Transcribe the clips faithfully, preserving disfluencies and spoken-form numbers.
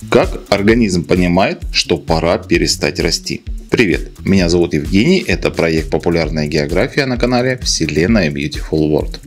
Как организм понимает, что пора перестать расти? Привет, меня зовут Евгений, это проект «Популярная география» на канале Вселенная Beautiful World.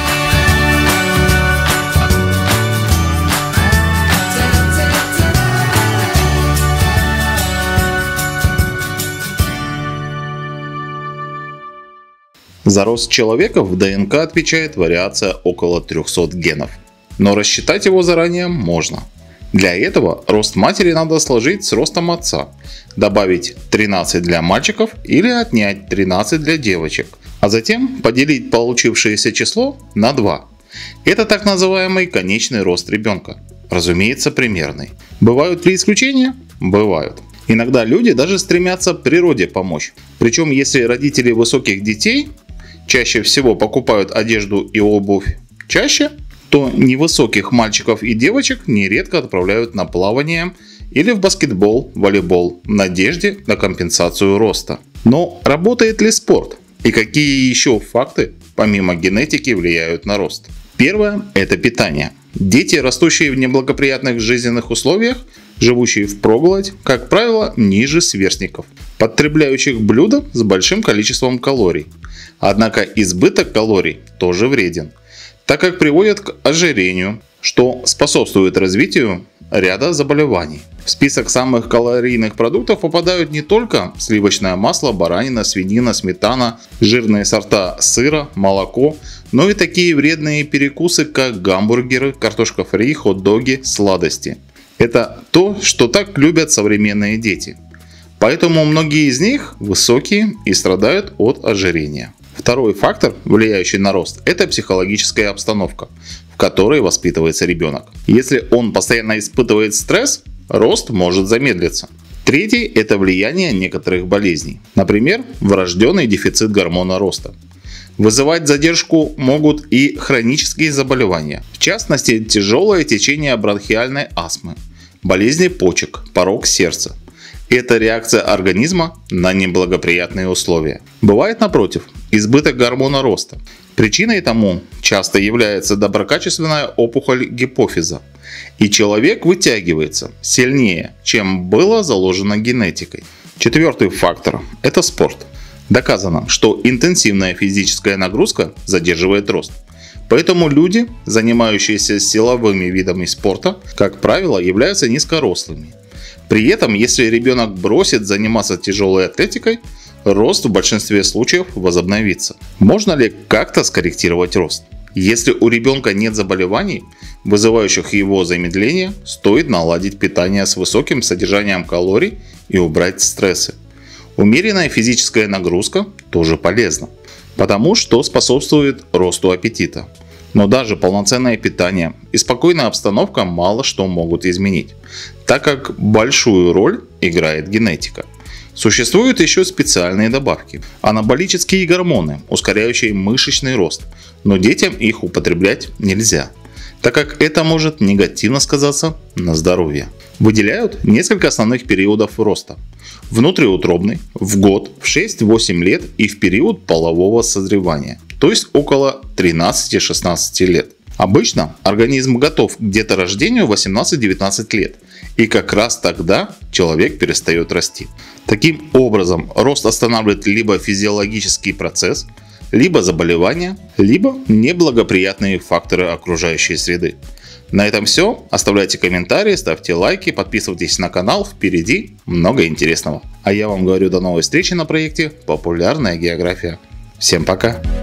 За рост человека в ДНК отвечает вариация около трёхсот генов, но рассчитать его заранее можно. Для этого рост матери надо сложить с ростом отца, добавить тринадцать для мальчиков или отнять тринадцать для девочек, а затем поделить получившееся число на два. Это так называемый конечный рост ребенка. Разумеется, примерный. Бывают ли исключения? Бывают. Иногда люди даже стремятся природе помочь. Причем если родители высоких детей чаще всего покупают одежду и обувь чаще, то невысоких мальчиков и девочек нередко отправляют на плавание или в баскетбол, волейбол в надежде на компенсацию роста. Но работает ли спорт? И какие еще факты помимо генетики влияют на рост? Первое – это питание. Дети, растущие в неблагоприятных жизненных условиях, живущие впроголодь, как правило, ниже сверстников, потребляющих блюда с большим количеством калорий. Однако избыток калорий тоже вреден, так как приводит к ожирению, что способствует развитию ряда заболеваний. В список самых калорийных продуктов попадают не только сливочное масло, баранина, свинина, сметана, жирные сорта сыра, молоко, но и такие вредные перекусы, как гамбургеры, картошка фри, хот-доги, сладости. Это то, что так любят современные дети. Поэтому многие из них высокие и страдают от ожирения. Второй фактор, влияющий на рост, это психологическая обстановка, в которой воспитывается ребенок. Если он постоянно испытывает стресс, рост может замедлиться. Третий – это влияние некоторых болезней. Например, врожденный дефицит гормона роста. Вызывать задержку могут и хронические заболевания, в частности тяжелое течение бронхиальной астмы, болезни почек, порок сердца. Это реакция организма на неблагоприятные условия. Бывает, напротив, избыток гормона роста. Причиной тому часто является доброкачественная опухоль гипофиза, и человек вытягивается сильнее, чем было заложено генетикой. Четвертый фактор – это спорт. Доказано, что интенсивная физическая нагрузка задерживает рост. Поэтому люди, занимающиеся силовыми видами спорта, как правило, являются низкорослыми. При этом, если ребенок бросит заниматься тяжелой атлетикой, рост в большинстве случаев возобновится. Можно ли как-то скорректировать рост? Если у ребенка нет заболеваний, вызывающих его замедление, стоит наладить питание с высоким содержанием калорий и убрать стрессы. Умеренная физическая нагрузка тоже полезна, потому что способствует росту аппетита. Но даже полноценное питание и спокойная обстановка мало что могут изменить, так как большую роль играет генетика. Существуют еще специальные добавки – анаболические гормоны, ускоряющие мышечный рост, но детям их употреблять нельзя, так как это может негативно сказаться на здоровье. Выделяют несколько основных периодов роста: внутриутробный, в год, в шесть-восемь лет и в период полового созревания, то есть около тринадцати-шестнадцати лет. Обычно организм готов к деторождению в восемнадцать-девятнадцать лет, и как раз тогда человек перестает расти. Таким образом, рост останавливает либо физиологический процесс, либо заболевания, либо неблагоприятные факторы окружающей среды. На этом все. Оставляйте комментарии, ставьте лайки, подписывайтесь на канал. Впереди много интересного. А я вам говорю до новой встречи на проекте «Популярная география». Всем пока!